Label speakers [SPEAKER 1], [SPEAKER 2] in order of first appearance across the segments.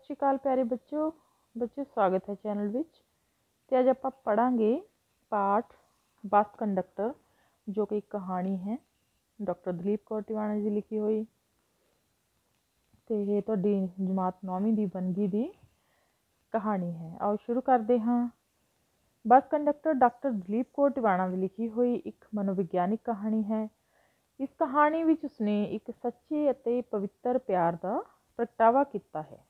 [SPEAKER 1] ਸਤਿ ਸ਼੍ਰੀ ਅਕਾਲ ਪਿਆਰੇ ਬੱਚੋ स्वागत है चैनल ਵਿੱਚ। ਤੇ ਅੱਜ ਆਪਾਂ ਪੜਾਂਗੇ ਪਾਠ ਬੱਸ ਕੰਡਕਟਰ, ਜੋ ਕਿ ਇੱਕ ਕਹਾਣੀ ਹੈ ਡਾਕਟਰ ਦਲੀਪ ਕੌਰ ਟਿਵਾਣਾ ਜੀ ਲਿਖੀ ਹੋਈ। ਤੇ ਇਹ ਤੁਹਾਡੀ ਜਮਾਤ 9ਵੀਂ ਦੀ ਵੰਨਗੀ ਦੀ ਕਹਾਣੀ ਹੈ। ਆਓ ਸ਼ੁਰੂ ਕਰਦੇ ਹਾਂ। Bus conductor doctor Dalip Kaur Tiwana ਦੀ ਲਿਖੀ ਹੋਈ ਇੱਕ ਮਨੋਵਿਗਿਆਨਿਕ ਕਹਾਣੀ ਹੈ। ਇਸ ਕਹਾਣੀ ਵਿੱਚ ਉਸਨੇ ਇੱਕ ਸੱਚੇ ਅਤੇ ਪਵਿੱਤਰ ਪਿਆਰ ਦਾ ਪ੍ਰਗਟਾਵਾ ਕੀਤਾ ਹੈ।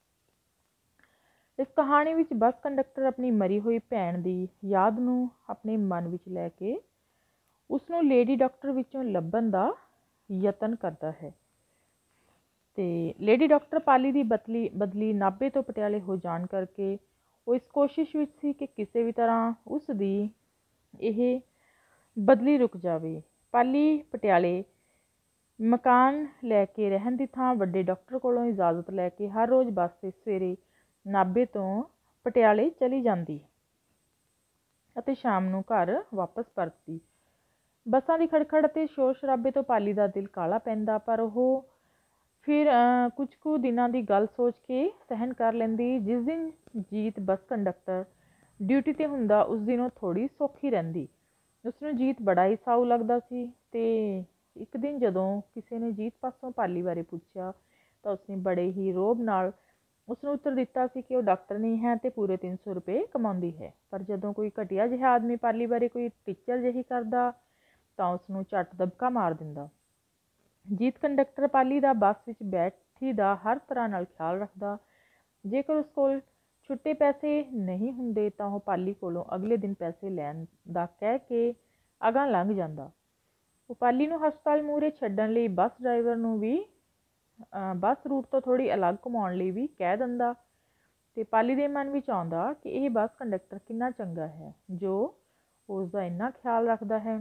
[SPEAKER 1] ਇਸ ਕਹਾਣੀ ਵਿੱਚ ਬੱਸ ਕੰਡਕਟਰ ਆਪਣੀ ਮਰੀ ਹੋਈ ਭੈਣ ਦੀ ਯਾਦ ਨੂੰ ਆਪਣੇ ਮਨ ਵਿੱਚ ਲੈ ਕੇ ਉਸ ਨੂੰ ਲੇਡੀ ਡਾਕਟਰ ਵਿੱਚੋਂ ਲੱਭਣ ਦਾ ਯਤਨ ਕਰਦਾ ਹੈ। ਤੇ ਲੇਡੀ ਡਾਕਟਰ ਪਾਲੀ ਦੀ ਬਦਲੀ ਨਾਭੇ ਤੋਂ ਪਟਿਆਲੇ ਹੋ ਜਾਣ ਕਰਕੇ ਉਹ ਇਸ ਕੋਸ਼ਿਸ਼ ਵਿੱਚ ਸੀ ਕਿ ਕਿਸੇ ਵੀ ਤਰ੍ਹਾਂ ਉਸ ਦੀ ਇਹ ਬਦਲੀ ਰੁਕ ਜਾਵੇ। ਪਾਲੀ ਪਟਿਆਲੇ ਮਕਾਨ ਲੈ ਕੇ ਰਹਿਣ ਦੀ ਥਾਂ ਵੱਡੇ ਡਾਕਟਰ ਕੋਲੋਂ ਇਜਾਜ਼ਤ ਲੈ ਕੇ ਹਰ ਰੋਜ਼ ਬੱਸ 'ਤੇ ਸਵੇਰੇ ਨਾਭੇ ਤੋਂ ਪਟਿਆਲੇ ਚਲੀ ਜਾਂਦੀ ਅਤੇ ਸ਼ਾਮ ਨੂੰ ਘਰ ਵਾਪਸ ਪਰਤਦੀ। ਬੱਸਾਂ ਦੀ ਖੜਖੜ ਅਤੇ ਸ਼ੋਰ ਸ਼ਰਾਬੇ ਤੋਂ ਪਾਲੀ ਦਾ ਦਿਲ ਕਾਲਾ ਪੈਂਦਾ, ਪਰ ਉਹ ਫਿਰ ਕੁਝ ਕੁ ਦਿਨਾਂ ਦੀ ਗੱਲ ਸੋਚ ਕੇ ਸਹਿਣ ਕਰ ਲੈਂਦੀ। ਜਿਸ ਦਿਨ ਜੀਤ ਬੱਸ ਕੰਡਕਟਰ ਡਿਊਟੀ 'ਤੇ ਹੁੰਦਾ, ਉਸ ਦਿਨ ਉਹ ਥੋੜ੍ਹੀ ਸੌਖੀ ਰਹਿੰਦੀ। ਉਸਨੂੰ ਜੀਤ ਬੜਾ ਹੀ ਸਾਊ ਲੱਗਦਾ ਸੀ। ਤੇ ਇੱਕ ਦਿਨ ਜਦੋਂ ਕਿਸੇ ਨੇ ਜੀਤ ਪਾਸੋਂ ਪਾਲੀ ਬਾਰੇ ਪੁੱਛਿਆ ਤਾਂ ਉਸਨੇ ਬੜੇ ਹੀ ਰੋਹਬ ਨਾਲ ਉਸਨੂੰ ਉੱਤਰ ਦਿੱਤਾ ਸੀ ਕਿ ਉਹ ਡਾਕਟਰ ਨਹੀਂ ਹੈ ਅਤੇ ਪੂਰੇ 300 ਰੁਪਏ ਕਮਾਉਂਦੀ ਹੈ। ਪਰ ਜਦੋਂ ਕੋਈ ਘਟੀਆ ਜਿਹਾ ਆਦਮੀ ਪਾਲੀ ਬਾਰੇ ਕੋਈ ਟੀਚਰ ਜਿਹੀ ਕਰਦਾ ਤਾਂ ਉਸਨੂੰ ਝੱਟ ਦਬਕਾ ਮਾਰ ਦਿੰਦਾ। ਜੀਤ ਕੰਡਕਟਰ ਪਾਲੀ ਦਾ ਬੱਸ ਵਿੱਚ ਬੈਠੀ ਦਾ ਹਰ ਤਰ੍ਹਾਂ ਨਾਲ ਖਿਆਲ ਰੱਖਦਾ। ਜੇਕਰ ਉਸ ਕੋਲ ਛੁੱਟੇ ਪੈਸੇ ਨਹੀਂ ਹੁੰਦੇ ਤਾਂ ਉਹ ਪਾਲੀ ਕੋਲੋਂ ਅਗਲੇ ਦਿਨ ਪੈਸੇ ਲੈਣ ਦਾ ਕਹਿ ਕੇ ਅਗਾਂਹ ਲੰਘ ਜਾਂਦਾ। ਉਹ ਪਾਲੀ ਨੂੰ ਹਸਪਤਾਲ ਮੂਹਰੇ ਛੱਡਣ ਲਈ ਬੱਸ ਡਰਾਈਵਰ ਨੂੰ ਵੀ ਬੱਸ ਰੂਟ ਤੋਂ ਥੋੜ੍ਹੀ ਅਲੱਗ ਘੁਮਾਉਣ ਲਈ ਵੀ ਕਹਿ ਦਿੰਦਾ। ਅਤੇ ਪਾਲੀ ਦੇ ਮਨ ਵਿੱਚ ਆਉਂਦਾ ਕਿ ਇਹ ਬੱਸ ਕੰਡਕਟਰ ਕਿੰਨਾ ਚੰਗਾ ਹੈ ਜੋ ਉਸ ਦਾ ਇੰਨਾ ਖਿਆਲ ਰੱਖਦਾ ਹੈ।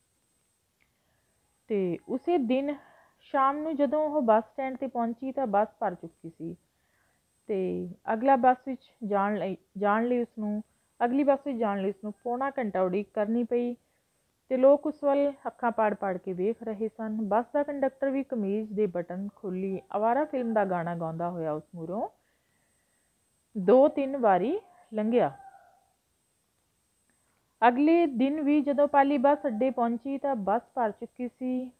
[SPEAKER 1] ਅਤੇ ਉਸੇ ਦਿਨ ਸ਼ਾਮ ਨੂੰ ਜਦੋਂ ਉਹ ਬੱਸ ਸਟੈਂਡ 'ਤੇ ਪਹੁੰਚੀ ਤਾਂ ਬੱਸ ਭਰ ਚੁੱਕੀ ਸੀ ਅਤੇ ਅਗਲੀ ਬੱਸ ਵਿੱਚ ਜਾਣ ਲਈ ਉਸਨੂੰ ਪੌਣਾ ਘੰਟਾ ਉਡੀਕ ਕਰਨੀ ਪਈ ਅਤੇ ਲੋਕ ਉਸ ਵੱਲ ਅੱਖਾਂ ਪਾੜ ਕੇ ਵੇਖ ਰਹੇ ਸਨ। ਬੱਸ ਦਾ ਕੰਡਕਟਰ ਵੀ ਕਮੀਜ਼ ਦੇ ਬਟਨ ਖੋਲ੍ਹੀ ਅਵਾਰਾ ਫਿਲਮ ਦਾ ਗਾਣਾ ਗਾਉਂਦਾ ਹੋਇਆ ਉਸ ਮੂਹਰੋਂ 2-3 ਵਾਰੀ ਲੰਘਿਆ। ਅਗਲੇ ਦਿਨ ਵੀ ਜਦੋਂ ਪਾਲੀ ਬੱਸ ਅੱਡੇ ਪਹੁੰਚੀ ਤਾਂ ਬੱਸ ਭਰ ਚੁੱਕੀ ਸੀ।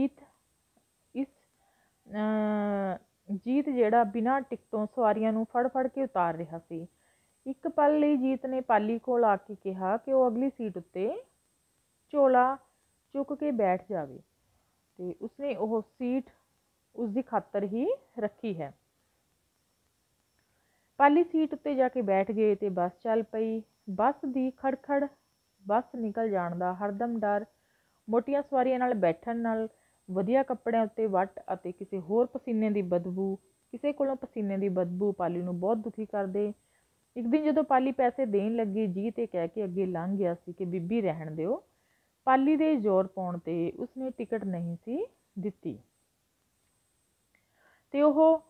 [SPEAKER 1] ਜੀਤ ਜਿਹੜਾ ਬਿਨਾਂ ਟਿਕਟੋਂ ਸਵਾਰੀਆਂ ਨੂੰ ਫੜ ਕੇ ਉਤਾਰ ਰਿਹਾ ਸੀ। ਇੱਕ ਪਲ ਲਈ ਜੀਤ ਨੇ ਪਾਲੀ ਕੋਲ ਆ ਕੇ ਕਿਹਾ ਕਿ ਉਹ ਅਗਲੀ ਸੀਟ ਉੱਤੇ ਝੋਲਾ ਚੁੱਕ ਕੇ ਬੈਠ ਜਾਵੇ ਅਤੇ ਉਸਨੇ ਉਹ ਸੀਟ ਉਸਦੀ ਖਾਤਰ ਹੀ ਰੱਖੀ ਹੈ। ਪਾਲੀ ਸੀਟ ਉੱਤੇ ਜਾ ਕੇ ਬੈਠ ਗਏ ਅਤੇ ਬੱਸ ਚੱਲ ਪਈ। ਬੱਸ ਦੀ ਖੜਖੜ, ਬੱਸ ਨਿਕਲ ਜਾਣ ਦਾ ਹਰਦਮ ਡਰ, ਮੋਟੀਆਂ ਸਵਾਰੀਆਂ ਨਾਲ ਬੈਠਣ ਨਾਲ ਵਧੀਆ ਕੱਪੜਿਆਂ ਉੱਤੇ ਵੱਟ ਅਤੇ ਕਿਸੇ ਕੋਲੋਂ ਪਸੀਨੇ ਦੀ ਬਦਬੂ ਪਾਲੀ ਨੂੰ ਬਹੁਤ ਦੁਖੀ ਕਰਦੇ। ਇੱਕ ਦਿਨ ਜਦੋਂ ਪਾਲੀ ਪੈਸੇ ਦੇਣ ਲੱਗੀ, ਜੀਤ ਇਹ ਕਹਿ ਕੇ ਅੱਗੇ ਲੰਘ ਗਿਆ ਸੀ ਕਿ ਬੀਬੀ ਰਹਿਣ ਦਿਓ। ਪਾਲੀ ਦੇ ਜ਼ੋਰ ਪਾਉਣ 'ਤੇ ਉਸਨੇ ਟਿਕਟ ਨਹੀਂ ਸੀ ਦਿੱਤੀ ਅਤੇ ਉਹ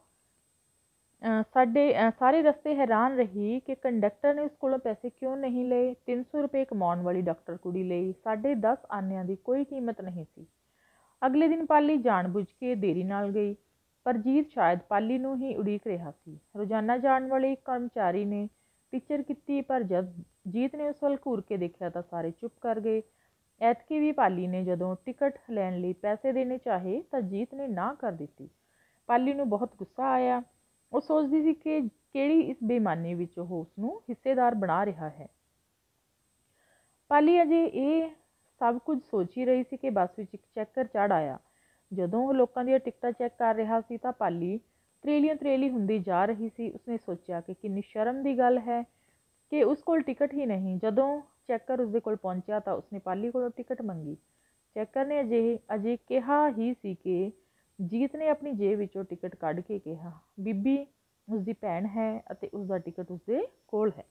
[SPEAKER 1] ਸਾਰੇ ਰਸਤੇ ਹੈਰਾਨ ਰਹੀ ਕਿ ਕੰਡਕਟਰ ਨੇ ਉਸ ਕੋਲੋਂ ਪੈਸੇ ਕਿਉਂ ਨਹੀਂ ਲਏ। 300 ਰੁਪਏ ਕਮਾਉਣ ਵਾਲੀ ਡਾਕਟਰ ਕੁੜੀ ਲਈ 10.5 ਆਨਿਆਂ ਦੀ ਕੋਈ ਕੀਮਤ ਨਹੀਂ ਸੀ। ਅਗਲੇ ਦਿਨ ਪਾਲੀ ਜਾਣ-ਬੁੱਝ ਕੇ ਦੇਰੀ ਨਾਲ ਗਈ, ਪਰ ਜੀਤ ਸ਼ਾਇਦ ਪਾਲੀ ਨੂੰ ਹੀ ਉਡੀਕ ਰਿਹਾ ਸੀ। ਰੋਜ਼ਾਨਾ ਜਾਣ ਵਾਲੇ ਇੱਕ ਕਰਮਚਾਰੀ ਨੇ ਟੀਚਰ ਕੀਤੀ, ਪਰ ਜਦ ਜੀਤ ਨੇ ਉਸ ਵੱਲ ਘੂਰ ਕੇ ਦੇਖਿਆ ਤਾਂ ਸਾਰੇ ਚੁੱਪ ਕਰ ਗਏ। ਐਤਕੀ ਵੀ ਪਾਲੀ ਨੇ ਜਦੋਂ ਟਿਕਟ ਲੈਣ ਲਈ ਪੈਸੇ ਦੇਣੇ ਚਾਹੇ ਤਾਂ ਜੀਤ ਨੇ ਨਾਂਹ ਕਰ ਦਿੱਤੀ। ਪਾਲੀ ਨੂੰ ਬਹੁਤ ਗੁੱਸਾ ਆਇਆ। ਉਹ ਸੋਚਦੀ ਸੀ ਕਿ ਕਿਹੜੀ ਇਸ ਬੇਈਮਾਨੀ ਵਿੱਚ ਉਹ ਉਸਨੂੰ ਹਿੱਸੇਦਾਰ ਬਣਾ ਰਿਹਾ ਹੈ। ਪਾਲੀ ਅਜੇ ਇਹ ਸਭ ਕੁਝ ਸੋਚ ਹੀ ਰਹੀ ਸੀ ਕਿ ਬੱਸ ਵਿੱਚ ਇੱਕ ਚੈਕਰ ਚੜ੍ਹ ਆਇਆ। ਜਦੋਂ ਉਹ ਲੋਕਾਂ ਦੀਆਂ ਟਿਕਟਾਂ ਚੈੱਕ ਕਰ ਰਿਹਾ ਸੀ ਤਾਂ ਪਾਲੀ ਤਰੇਲੀ ਹੁੰਦੀ ਜਾ ਰਹੀ ਸੀ। ਉਸਨੇ ਸੋਚਿਆ ਕਿ ਕਿੰਨੀ ਸ਼ਰਮ ਦੀ ਗੱਲ ਹੈ ਕਿ ਉਸ ਕੋਲ ਟਿਕਟ ਹੀ ਨਹੀਂ। ਜਦੋਂ ਚੈਕਰ ਉਸਦੇ ਕੋਲ ਪਹੁੰਚਿਆ ਤਾਂ ਉਸਨੇ ਪਾਲੀ ਕੋਲੋਂ ਟਿਕਟ ਮੰਗੀ। ਚੈਕਰ ਨੇ ਅਜੇ ਕਿਹਾ ਹੀ ਸੀ ਕਿ ਜੀਤ ਨੇ ਆਪਣੀ ਜੇਬ ਵਿੱਚੋਂ ਟਿਕਟ ਕੱਢ ਕੇ ਕਿਹਾ, ਬੀਬੀ ਉਸਦੀ ਭੈਣ ਹੈ ਅਤੇ ਉਸਦਾ ਟਿਕਟ ਉਸਦੇ ਕੋਲ ਹੈ।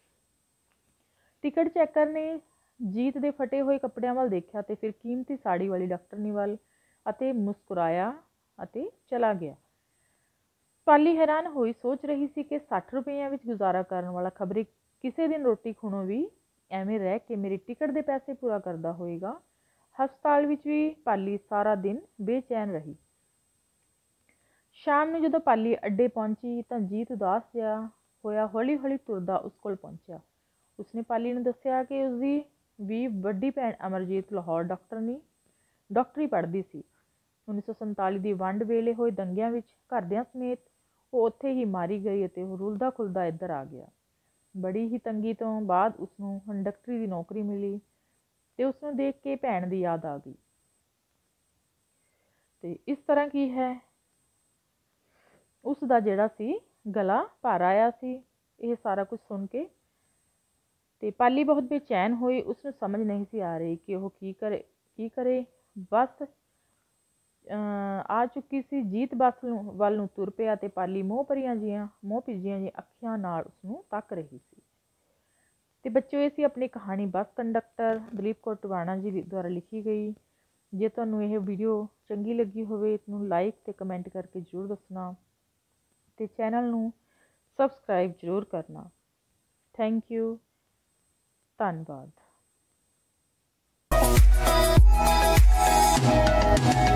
[SPEAKER 1] ਟਿਕਟ ਚੈਕਰ ਨੇ ਜੀਤ ਦੇ ਫਟੇ ਹੋਏ ਕੱਪੜਿਆਂ ਵੱਲ ਦੇਖਿਆ ਅਤੇ ਫਿਰ ਕੀਮਤੀ ਸਾੜੀ ਵਾਲੀ ਡਾਕਟਰਨੀ ਵੱਲ ਅਤੇ ਮੁਸਕਰਾਇਆ ਅਤੇ ਚਲਾ ਗਿਆ। ਪਾਲੀ ਹੈਰਾਨ ਹੋਈ ਸੋਚ ਰਹੀ ਸੀ ਕਿ 60 ਰੁਪਈਆਂ ਵਿੱਚ ਗੁਜ਼ਾਰਾ ਕਰਨ ਵਾਲਾ ਖਬਰੇ ਕਿਸੇ ਦਿਨ ਰੋਟੀ ਖੂਣੋਂ ਵੀ ਐਵੇਂ ਰਹਿ ਕੇ ਮੇਰੀ ਟਿਕਟ ਦੇ ਪੈਸੇ ਪੂਰਾ ਕਰਦਾ ਹੋਏਗਾ। ਹਸਪਤਾਲ ਵਿੱਚ ਵੀ ਪਾਲੀ ਸਾਰਾ ਦਿਨ ਬੇਚੈਨ ਰਹੀ। ਸ਼ਾਮ ਨੂੰ ਜਦੋਂ ਪਾਲੀ ਅੱਡੇ ਪਹੁੰਚੀ ਤਾਂ ਜੀਤ ਉਦਾਸ ਜਿਹਾ ਹੋਇਆ ਹੌਲੀ ਹੌਲੀ ਤੁਰਦਾ ਉਸ ਕੋਲ ਪਹੁੰਚਿਆ। ਉਸਨੇ ਪਾਲੀ ਨੂੰ ਦੱਸਿਆ ਕਿ ਉਸਦੀ ਵੀ ਵੱਡੀ ਭੈਣ ਅਮਰਜੀਤ ਲਾਹੌਰ ਡਾਕਟਰੀ ਪੜ੍ਹਦੀ ਸੀ। 1947 ਦੀ ਵੰਡ ਵੇਲੇ ਹੋਏ ਦੰਗਿਆਂ ਵਿੱਚ ਘਰਦਿਆਂ ਸਮੇਤ ਉਹ ਉੱਥੇ ਹੀ ਮਾਰੀ ਗਈ ਅਤੇ ਉਹ ਰੁਲਦਾ ਖੁਲਦਾ ਇੱਧਰ ਆ ਗਿਆ। ਬੜੀ ਹੀ ਤੰਗੀ ਤੋਂ ਬਾਅਦ ਉਸਨੂੰ ਕੰਡਕਟਰੀ ਦੀ ਨੌਕਰੀ ਮਿਲੀ ਤੇ ਉਸਨੂੰ ਦੇਖ ਕੇ ਭੈਣ ਦੀ ਯਾਦ ਆ ਗਈ। ਤੇ ਇਸ ਤਰ੍ਹਾਂ ਕੀ ਹੈ, ਉਸ ਦਾ ਜਿਹੜਾ ਸੀ ਗਲਾ ਭਰ ਆਇਆ ਸੀ ਇਹ ਸਾਰਾ ਕੁਝ ਸੁਣ ਕੇ। ਤੇ ਪਾਲੀ ਬਹੁਤ ਬੇਚੈਨ ਹੋਈ। ਉਸਨੂੰ ਸਮਝ ਨਹੀਂ ਸੀ ਆ ਰਹੀ ਕਿ ਉਹ ਕੀ ਕਰੇ। ਬੱਸ ਆ ਚੁੱਕੀ ਸੀ। ਜੀਤ ਬੱਸ ਵੱਲ ਨੂੰ ਤੁਰ ਪਿਆ ਤੇ ਪਾਲੀ ਮੋਹ ਭਿੱਜੀਆਂ ਜਿਹੀਆਂ ਅੱਖੀਆਂ ਨਾਲ ਉਸਨੂੰ ਤੱਕ ਰਹੀ ਸੀ। ਤੇ ਬੱਚਿਓ, ਇਹ ਸੀ ਆਪਣੀ ਕਹਾਣੀ ਬੱਸ ਕੰਡਕਟਰ, ਦਲੀਪ ਕੌਰ ਟਿਵਾਣਾ ਜੀ ਦੁਆਰਾ ਲਿਖੀ ਗਈ। ਜੇ ਤੁਹਾਨੂੰ ਇਹ ਵੀਡੀਓ ਚੰਗੀ ਲੱਗੀ ਹੋਵੇ ਇਸਨੂੰ ਲਾਈਕ ਤੇ ਕਮੈਂਟ ਕਰਕੇ ਜ਼ਰੂਰ ਦੱਸਣਾ ਤੇ ਚੈਨਲ ਨੂੰ ਸਬਸਕ੍ਰਾਈਬ ਜ਼ਰੂਰ ਕਰਨਾ। ਥੈਂਕ ਯੂ, ਧੰਨਵਾਦ।